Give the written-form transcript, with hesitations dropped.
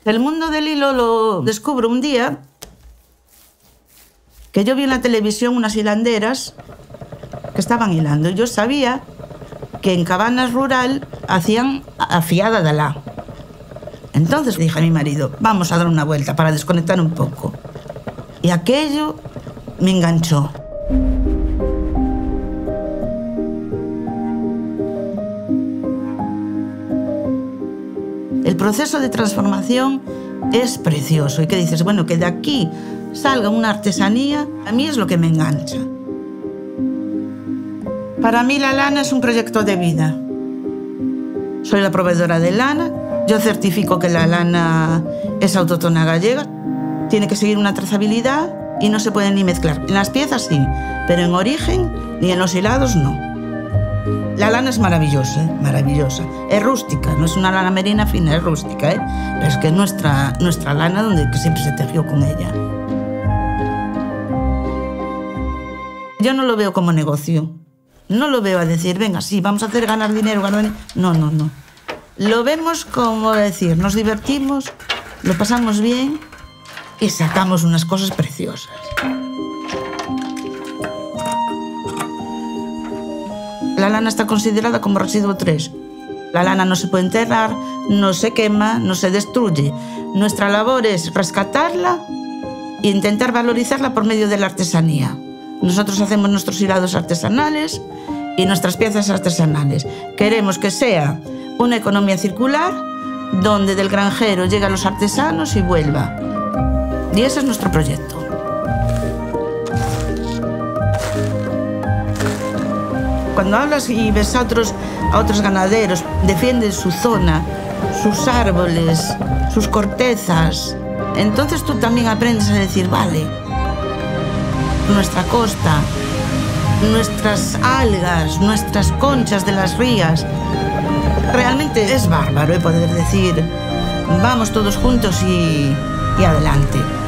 El mundo del hilo lo descubro un día que yo vi en la televisión unas hilanderas que estaban hilando. Yo sabía que en Cabanas Rural hacían afiada de alá. Entonces dije a mi marido, vamos a dar una vuelta para desconectar un poco. Y aquello me enganchó. El proceso de transformación es precioso. Y que dices, bueno, que de aquí salga una artesanía, a mí es lo que me engancha. Para mí la lana es un proyecto de vida. Soy la proveedora de lana. Yo certifico que la lana es autóctona gallega. Tiene que seguir una trazabilidad y no se puede ni mezclar. En las piezas sí, pero en origen ni en los hilados no. La lana es maravillosa, maravillosa. Es rústica, no es una lana merina fina, es rústica, Pero es que nuestra lana donde que siempre se tejió con ella. Yo no lo veo como negocio. No lo veo a decir, venga, sí, vamos a hacer ganar dinero, ganar dinero. No, no, no. Lo vemos como decir, nos divertimos, lo pasamos bien y sacamos unas cosas preciosas. La lana está considerada como residuo 3. La lana no se puede enterrar, no se quema, no se destruye. Nuestra labor es rescatarla e intentar valorizarla por medio de la artesanía. Nosotros hacemos nuestros hilados artesanales y nuestras piezas artesanales. Queremos que sea una economía circular donde del granjero llega a los artesanos y vuelva. Y ese es nuestro proyecto. Cuando hablas y ves a otros ganaderos, defienden su zona, sus árboles, sus cortezas, entonces tú también aprendes a decir, vale, nuestra costa, nuestras algas, nuestras conchas de las rías. Realmente es bárbaro poder decir, vamos todos juntos y adelante.